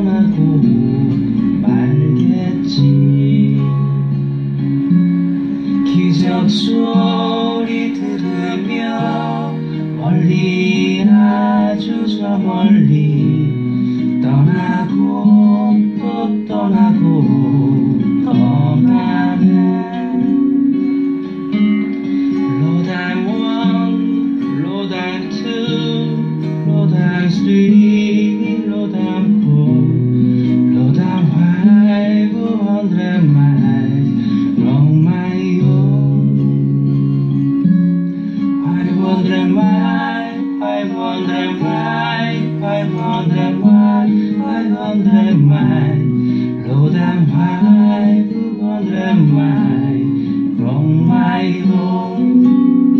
떠나고 말겠지. 기적 소리 들으며 멀리 아주 저 멀리 떠나고 또 떠나고 떠나네. Road I'm one, road I'm two, road I'm three, road I'm four, road I'm 500 miles from my own. 500 miles, 500 miles, 500 miles, 500 miles, road I'm 500 miles from my home.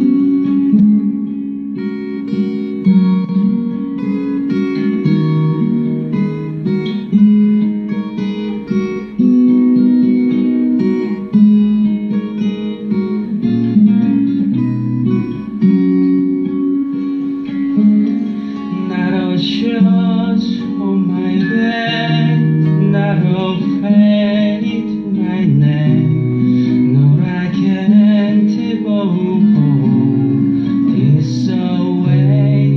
Shows on my back, not a fanny to my neck. No, I can't go home this away,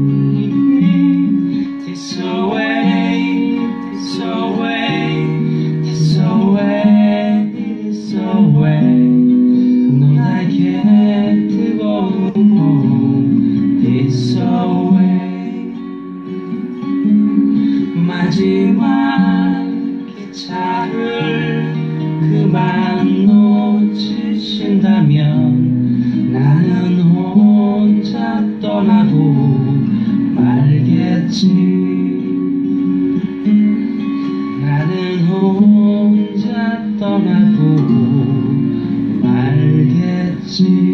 this away, this away, this away, this away. No, I can't go home this away. 마지막 기차를 그만 놓치신다면 나는 혼자 떠나고 말겠지. 나는 혼자 떠나고 말겠지.